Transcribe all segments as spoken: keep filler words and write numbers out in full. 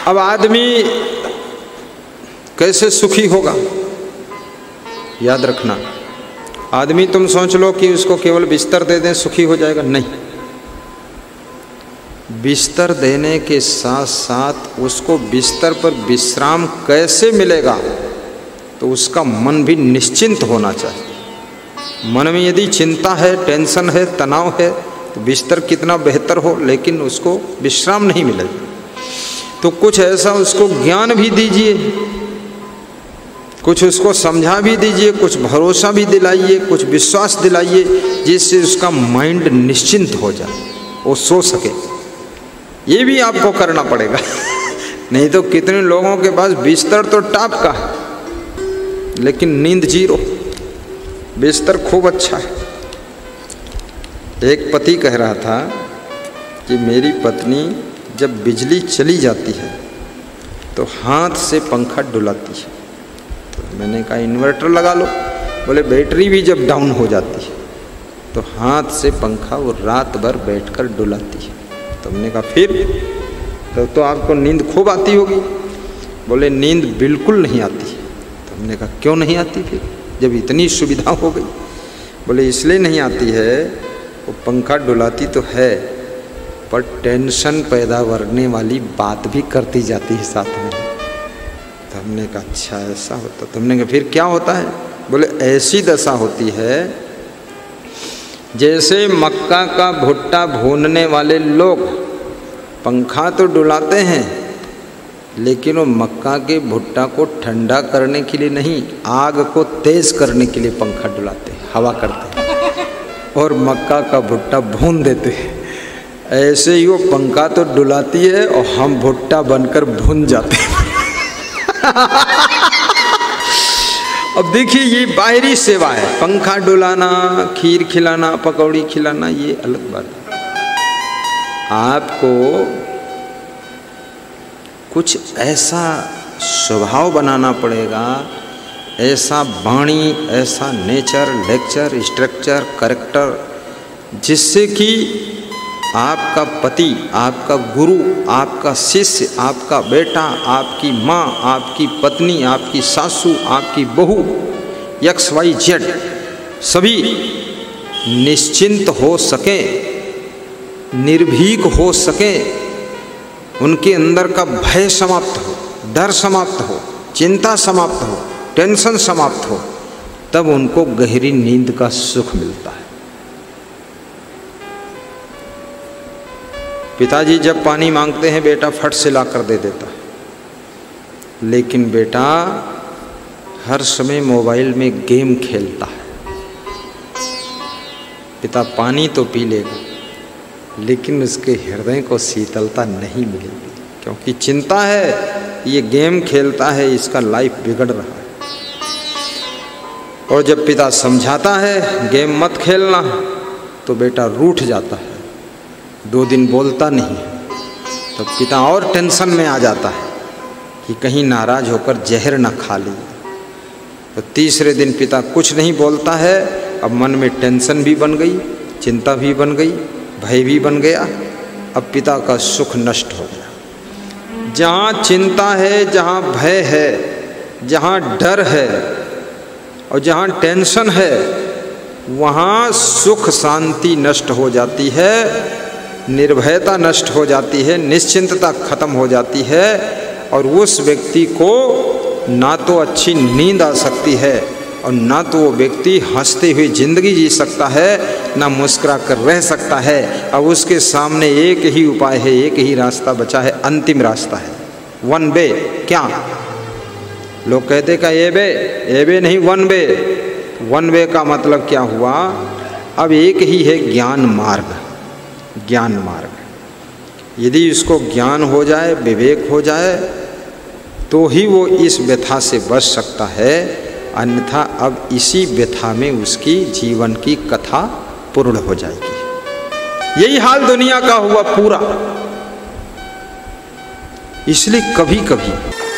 अब आदमी कैसे सुखी होगा? याद रखना, आदमी तुम सोच लो कि उसको केवल बिस्तर दे दें सुखी हो जाएगा, नहीं। बिस्तर देने के साथ साथ उसको बिस्तर पर विश्राम कैसे मिलेगा, तो उसका मन भी निश्चिंत होना चाहिए। मन में यदि चिंता है, टेंशन है, तनाव है, तो बिस्तर कितना बेहतर हो, लेकिन उसको विश्राम नहीं मिलेगा। तो कुछ ऐसा उसको ज्ञान भी दीजिए, कुछ उसको समझा भी दीजिए, कुछ भरोसा भी दिलाइए, कुछ विश्वास दिलाइए, जिससे उसका माइंड निश्चिंत हो जाए, वो सो सके। ये भी आपको करना पड़ेगा। नहीं तो कितने लोगों के पास बिस्तर तो टॉप का है, लेकिन नींद जीरो। बिस्तर खूब अच्छा है। एक पति कह रहा था कि मेरी पत्नी जब बिजली चली जाती है तो हाथ से पंखा डुलाती है। तो मैंने कहा इन्वर्टर लगा लो। बोले बैटरी भी जब डाउन हो जाती है तो हाथ से पंखा वो रात भर बैठकर डुलाती है। तो हमने कहा फिर तो, तो आपको नींद खूब आती होगी। बोले नींद बिल्कुल नहीं आती। तो हमने कहा क्यों नहीं आती फिर, जब इतनी सुविधा हो गई? बोले इसलिए नहीं आती है, वो पंखा डुलाती तो है पर टेंशन पैदा करने वाली बात भी करती जाती है साथ में। तो हमने कहा अच्छा ऐसा होता। तो हमने कहा फिर क्या होता है? बोले ऐसी दशा होती है जैसे मक्का का भुट्टा भूनने वाले लोग पंखा तो डुलाते हैं, लेकिन वो मक्का के भुट्टा को ठंडा करने के लिए नहीं, आग को तेज करने के लिए पंखा डुलाते हैं, हवा करते हैं और मक्का का भुट्टा भून देते हैं। ऐसे ही वो पंखा तो डुलाती है और हम भुट्टा बनकर भून जाते हैं। अब देखिए ये बाहरी सेवा है, पंखा डुलाना, खीर खिलाना, पकौड़ी खिलाना, ये अलग बात है। आपको कुछ ऐसा स्वभाव बनाना पड़ेगा, ऐसा वाणी, ऐसा नेचर, लेक्चर, स्ट्रक्चर, कैरेक्टर, जिससे कि आपका पति, आपका गुरु, आपका शिष्य, आपका बेटा, आपकी माँ, आपकी पत्नी, आपकी सासू, आपकी बहू, एक्स वाई जेड सभी निश्चिंत हो सके, निर्भीक हो सके, उनके अंदर का भय समाप्त हो, डर समाप्त हो, चिंता समाप्त हो, टेंशन समाप्त हो, तब उनको गहरी नींद का सुख मिलता है। पिताजी जब पानी मांगते हैं बेटा फट से ला कर दे देता है, लेकिन बेटा हर समय मोबाइल में गेम खेलता है। पिता पानी तो पी लेगा, लेकिन उसके हृदय को शीतलता नहीं मिलेगी, क्योंकि चिंता है ये गेम खेलता है, इसका लाइफ बिगड़ रहा है। और जब पिता समझाता है गेम मत खेलना, तो बेटा रूठ जाता है, दो दिन बोलता नहीं है। तो पिता और टेंशन में आ जाता है कि कहीं नाराज होकर जहर ना खा ले। तो तीसरे दिन पिता कुछ नहीं बोलता है, अब मन में टेंशन भी बन गई, चिंता भी बन गई, भय भी बन गया। अब पिता का सुख नष्ट हो गया। जहाँ चिंता है, जहाँ भय है, जहाँ डर है और जहाँ टेंशन है, वहाँ सुख शांति नष्ट हो जाती है, निर्भयता नष्ट हो जाती है, निश्चिंतता खत्म हो जाती है, और उस व्यक्ति को ना तो अच्छी नींद आ सकती है और ना तो वो व्यक्ति हंसते हुए ज़िंदगी जी सकता है, ना मुस्कुरा कर रह सकता है। अब उसके सामने एक ही उपाय है, एक ही रास्ता बचा है, अंतिम रास्ता है, वन वे। क्या लोग कहते का ए बे, ए बे नहीं वन वे। वन वे का मतलब क्या हुआ? अब एक ही है ज्ञान मार्ग, ज्ञान मार्ग। यदि उसको ज्ञान हो जाए, विवेक हो जाए, तो ही वो इस व्यथा से बच सकता है, अन्यथा अब इसी व्यथा में उसकी जीवन की कथा पूर्ण हो जाएगी। यही हाल दुनिया का हुआ पूरा। इसलिए कभी कभी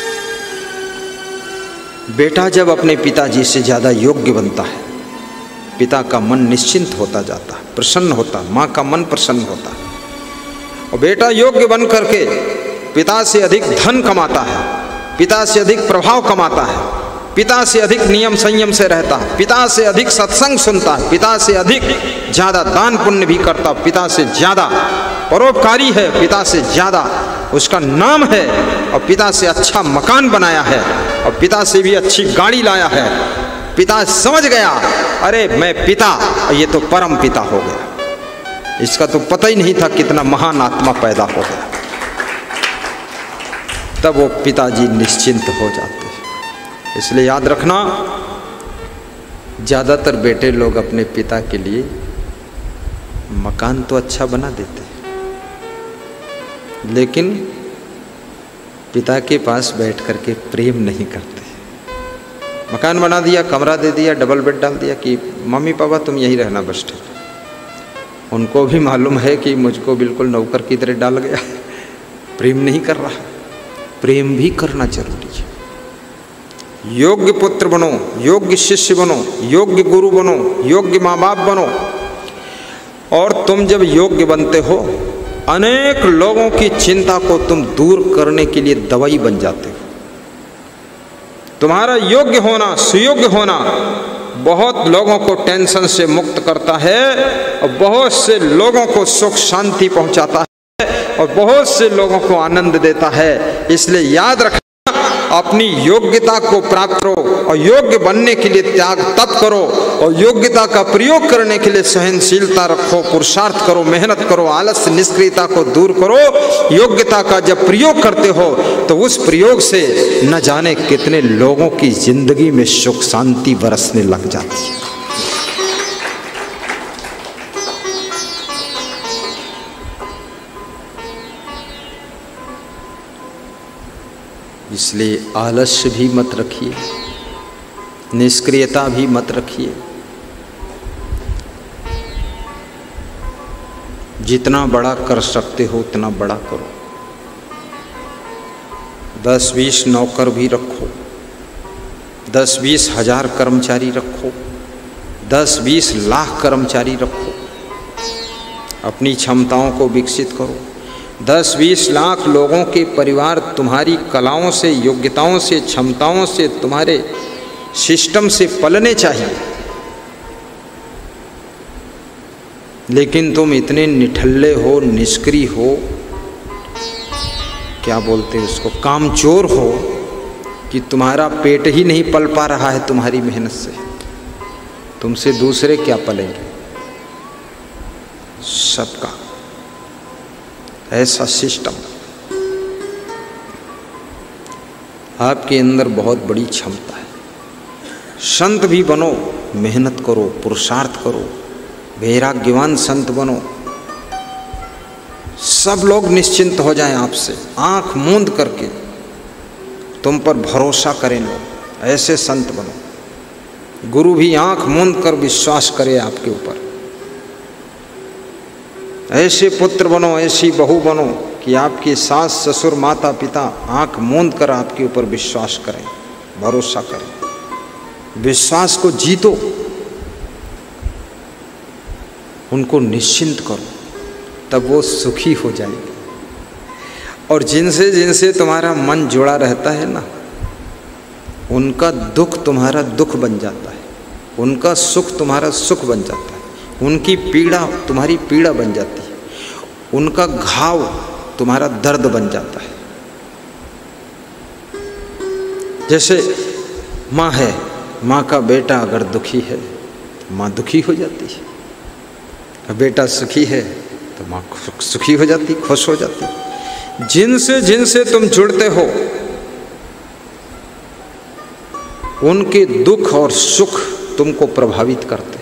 बेटा जब अपने पिताजी से ज़्यादा योग्य बनता है, पिता का मन निश्चिंत होता जाता है, प्रसन्न होता, माँ का मन प्रसन्न होता। और बेटा योग्य बन करके पिता से अधिक धन कमाता है, पिता से अधिक प्रभाव कमाता है, पिता से अधिक नियम संयम से रहता है, पिता से अधिक सत्संग सुनता है, पिता से अधिक ज़्यादा दान पुण्य भी करता, पिता से ज़्यादा परोपकारी है, पिता से ज़्यादा उसका नाम है, और पिता से अच्छा मकान बनाया है, और पिता से भी अच्छी गाड़ी लाया है। पिता समझ गया, अरे मैं पिता, और ये तो परम पिता हो गया। इसका तो पता ही नहीं था कितना महान आत्मा पैदा हो गया। तब वो पिताजी निश्चिंत हो जाते हैं। इसलिए याद रखना, ज़्यादातर बेटे लोग अपने पिता के लिए मकान तो अच्छा बना देते हैं, लेकिन पिता के पास बैठ करके प्रेम नहीं करते। मकान बना दिया, कमरा दे दिया, डबल बेड डाल दिया कि मम्मी पापा तुम यहीं रहना बस ठीक। उनको भी मालूम है कि मुझको बिल्कुल नौकर की तरह डाल गया, प्रेम नहीं कर रहा। प्रेम भी करना जरूरी है। योग्य पुत्र बनो, योग्य शिष्य बनो, योग्य गुरु बनो, योग्य माँ बाप बनो। और तुम जब योग्य बनते हो, अनेक लोगों की चिंता को तुम दूर करने के लिए दवाई बन जाते हो। तुम्हारा योग्य होना, सुयोग्य होना बहुत लोगों को टेंशन से मुक्त करता है, और बहुत से लोगों को सुख शांति पहुंचाता है, और बहुत से लोगों को आनंद देता है। इसलिए याद रखना, अपनी योग्यता को प्राप्त करो, और योग्य बनने के लिए त्याग तप करो, और योग्यता का प्रयोग करने के लिए सहनशीलता रखो, पुरुषार्थ करो, मेहनत करो, आलस निष्क्रियता को दूर करो। योग्यता का जब प्रयोग करते हो तो उस प्रयोग से न जाने कितने लोगों की जिंदगी में सुख शांति बरसने लग जाती है। इसलिए आलस्य भी मत रखिए, निष्क्रियता भी मत रखिए। जितना बड़ा कर सकते हो उतना बड़ा करो। दस बीस नौकर भी रखो, दस बीस हजार कर्मचारी रखो, दस बीस लाख कर्मचारी रखो। अपनी क्षमताओं को विकसित करो। दस बीस लाख लोगों के परिवार तुम्हारी कलाओं से, योग्यताओं से, क्षमताओं से, तुम्हारे सिस्टम से पलने चाहिए। लेकिन तुम इतने निठल्ले हो, निष्क्रिय हो, क्या बोलते हैं उसको, कामचोर हो, कि तुम्हारा पेट ही नहीं पल पा रहा है तुम्हारी मेहनत से। तुमसे दूसरे क्या पलेंगे? सबका ऐसा सिस्टम। आपके अंदर बहुत बड़ी क्षमता है। संत भी बनो, मेहनत करो, पुरुषार्थ करो, वैराग्यवान संत बनो। सब लोग निश्चिंत हो जाएं आपसे, आंख मूंद करके तुम पर भरोसा करें लोग। ऐसे संत बनो। गुरु भी आंख मूंद कर विश्वास करे आपके ऊपर। ऐसे पुत्र बनो, ऐसी बहू बनो कि आपकी सास ससुर माता पिता आंख मूंद कर आपके ऊपर विश्वास करें, भरोसा करें। विश्वास को जीतो, उनको निश्चिंत करो, तब वो सुखी हो जाएंगे। और जिनसे जिनसे तुम्हारा मन जुड़ा रहता है ना, उनका दुख तुम्हारा दुख बन जाता है, उनका सुख तुम्हारा सुख बन जाता है, उनकी पीड़ा तुम्हारी पीड़ा बन जाती है, उनका घाव तुम्हारा दर्द बन जाता है। जैसे माँ है, माँ का बेटा अगर दुखी है तो माँ दुखी हो जाती है, बेटा सुखी है तो माँ सुखी हो जाती, खुश हो जाती। जिनसे जिनसे तुम जुड़ते हो उनके दुख और सुख तुमको प्रभावित करते हैं।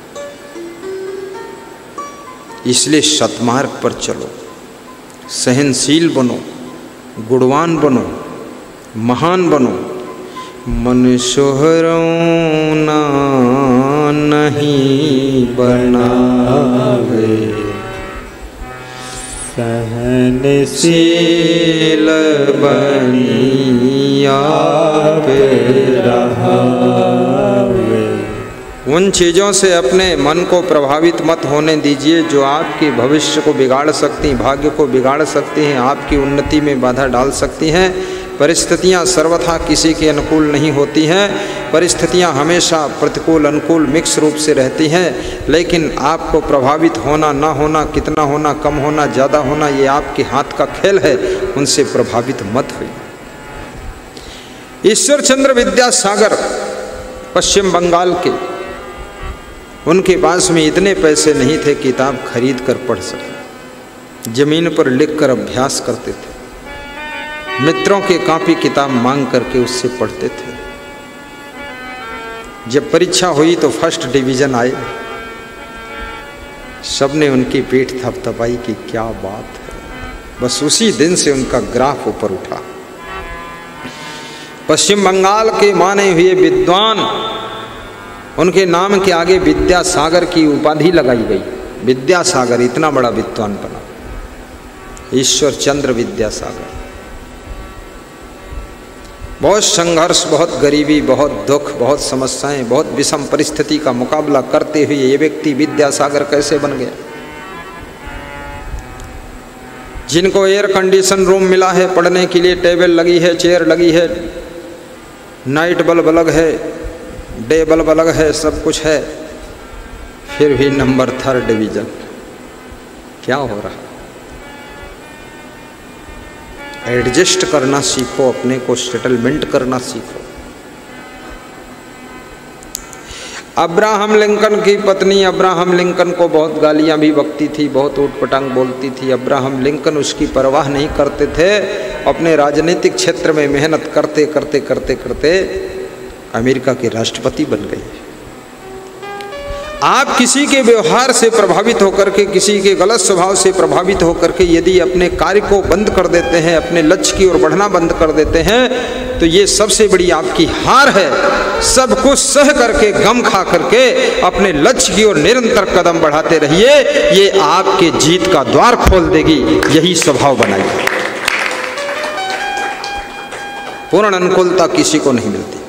इसलिए सतमार्ग पर चलो, सहनशील बनो, गुणवान बनो, महान बनो। मन सोहरौना नहीं बनावे, सहनशील बनी आप रहावे। उन चीज़ों से अपने मन को प्रभावित मत होने दीजिए जो आपके भविष्य को बिगाड़ सकती, भाग्य को बिगाड़ सकती हैं, आपकी उन्नति में बाधा डाल सकती हैं। परिस्थितियां सर्वथा किसी के अनुकूल नहीं होती हैं। परिस्थितियां हमेशा प्रतिकूल अनुकूल मिक्स रूप से रहती हैं, लेकिन आपको प्रभावित होना ना होना, कितना होना, कम होना, ज़्यादा होना, ये आपके हाथ का खेल है। उनसे प्रभावित मत होइए। ईश्वर चंद्र विद्यासागर पश्चिम बंगाल के, उनके पास में इतने पैसे नहीं थे किताब खरीद कर पढ़ सके। जमीन पर लिख कर अभ्यास करते थे, मित्रों के कॉपी किताब मांग करके उससे पढ़ते थे। जब परीक्षा हुई तो फर्स्ट डिवीजन आए। सबने उनकी पीठ थपथपाई कि क्या बात है। बस उसी दिन से उनका ग्राफ ऊपर उठा। पश्चिम बंगाल के माने हुए विद्वान, उनके नाम के आगे विद्यासागर की उपाधि लगाई गई। विद्यासागर, इतना बड़ा विद्वान बना ईश्वर चंद्र विद्यासागर। बहुत संघर्ष, बहुत गरीबी, बहुत दुख, बहुत समस्याएं, बहुत विषम परिस्थिति का मुकाबला करते हुए ये व्यक्ति विद्यासागर कैसे बन गया। जिनको एयर कंडीशन रूम मिला है, पढ़ने के लिए टेबल लगी है, चेयर लगी है, नाइट बल्ब अलग है, डे बल्ब अलग है, सब कुछ है, फिर भी नंबर थर्ड डिवीजन। क्या हो रहा? एडजस्ट करना सीखो, अपने को सेटलमेंट करना सीखो। अब्राहम लिंकन की पत्नी अब्राहम लिंकन को बहुत गालियां भी बकती थी, बहुत ऊटपटांग बोलती थी। अब्राहम लिंकन उसकी परवाह नहीं करते थे। अपने राजनीतिक क्षेत्र में मेहनत करते करते करते करते अमेरिका के राष्ट्रपति बन गए। आप किसी के व्यवहार से प्रभावित होकर के, किसी के गलत स्वभाव से प्रभावित होकर के यदि अपने कार्य को बंद कर देते हैं, अपने लक्ष्य की ओर बढ़ना बंद कर देते हैं, तो ये सबसे बड़ी आपकी हार है। सब कुछ सह करके, गम खा करके अपने लक्ष्य की ओर निरंतर कदम बढ़ाते रहिए। ये आपके जीत का द्वार खोल देगी। यही स्वभाव बनाइए। पूर्ण अनुकूलता किसी को नहीं मिलती।